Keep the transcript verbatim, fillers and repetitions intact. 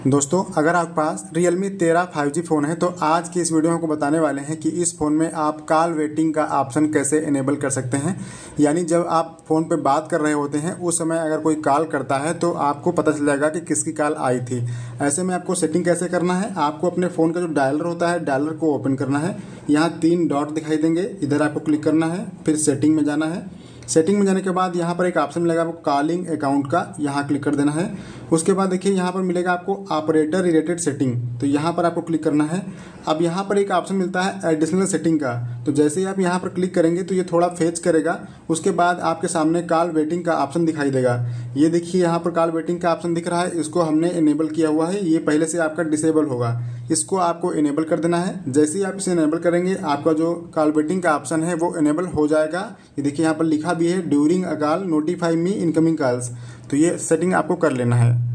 दोस्तों अगर आपके पास Realme तेरह फाइव जी फ़ोन है तो आज की इस वीडियो में आपको बताने वाले हैं कि इस फ़ोन में आप कॉल वेटिंग का ऑप्शन कैसे इनेबल कर सकते हैं। यानी जब आप फ़ोन पे बात कर रहे होते हैं उस समय अगर कोई कॉल करता है तो आपको पता चल जाएगा कि किसकी कॉल आई थी। ऐसे में आपको सेटिंग कैसे करना है, आपको अपने फ़ोन का जो डायलर होता है डायलर को ओपन करना है। यहाँ तीन डॉट दिखाई देंगे, इधर आपको क्लिक करना है, फिर सेटिंग में जाना है। सेटिंग में जाने के बाद यहाँ पर एक ऑप्शन मिलेगा आपको कॉलिंग अकाउंट का, यहाँ क्लिक कर देना है। उसके बाद देखिए यहाँ पर मिलेगा आपको ऑपरेटर रिलेटेड सेटिंग, तो यहाँ पर आपको क्लिक करना है। अब यहाँ पर एक ऑप्शन मिलता है एडिशनल सेटिंग का, तो जैसे ही आप यहाँ पर क्लिक करेंगे तो ये थोड़ा फेच करेगा। उसके बाद आपके सामने कॉल वेटिंग का ऑप्शन दिखाई देगा। ये देखिए यहाँ पर कॉल वेटिंग का ऑप्शन दिख रहा है, इसको हमने इनेबल किया हुआ है, ये पहले से आपका डिसेबल होगा, इसको आपको इनेबल कर देना है। जैसे ही आप इसे इनेबल करेंगे आपका जो कॉल वेटिंग का ऑप्शन है वो इनेबल हो जाएगा। ये देखिए यहाँ पर लिखा भी है during a call notify me incoming calls, तो ये सेटिंग आपको कर लेना है।